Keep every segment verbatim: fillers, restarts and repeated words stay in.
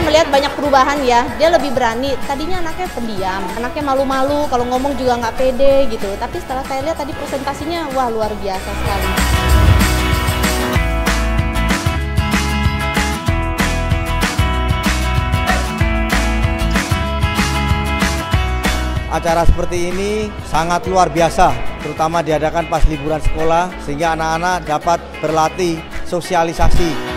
melihat banyak perubahan ya, dia lebih berani. Tadinya anaknya pendiam, anaknya malu-malu, kalau ngomong juga nggak pede gitu. Tapi setelah saya lihat tadi presentasinya, wah luar biasa sekali. Acara seperti ini sangat luar biasa, terutama diadakan pas liburan sekolah, sehingga anak-anak dapat berlatih sosialisasi.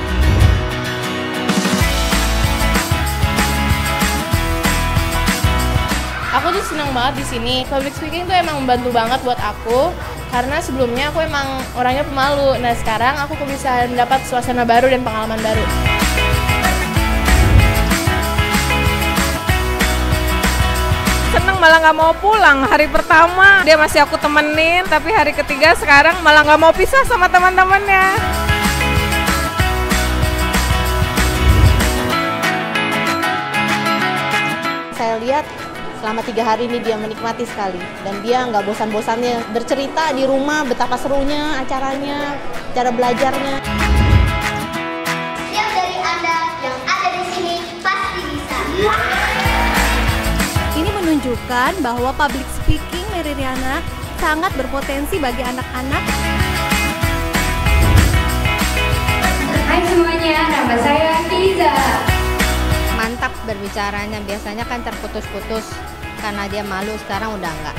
Aku tuh senang banget di sini. Public speaking tuh emang membantu banget buat aku, karena sebelumnya aku emang orangnya pemalu. Nah sekarang aku bisa mendapat suasana baru dan pengalaman baru. Seneng, malah nggak mau pulang. Hari pertama dia masih aku temenin, tapi hari ketiga sekarang malah nggak mau pisah sama teman-temannya. Saya lihat selama tiga hari ini dia menikmati sekali, dan dia nggak bosan-bosannya bercerita di rumah betapa serunya acaranya, cara belajarnya. Siap dari Anda yang ada di sini pasti bisa. Ini menunjukkan bahwa public speaking Meridiana sangat berpotensi bagi anak-anak. Hai semuanya, nama saya Iza. Mantap berbicaranya, biasanya kan terputus-putus karena dia malu, sekarang udah enggak.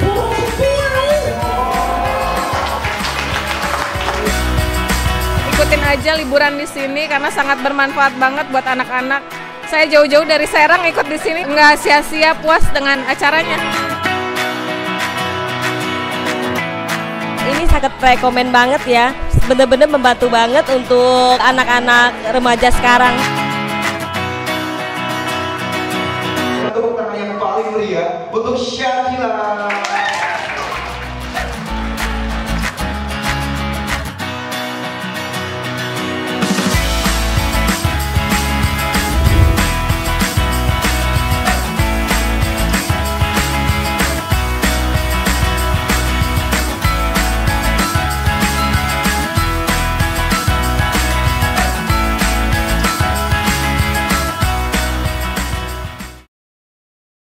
Ikutin aja liburan di sini karena sangat bermanfaat banget buat anak-anak. Saya jauh-jauh dari Serang ikut di sini, nggak sia-sia, puas dengan acaranya. Ini sangat rekomen banget ya, bener-bener membantu banget untuk anak-anak remaja sekarang. Tepuk tangan yang paling meriah untuk Syakila.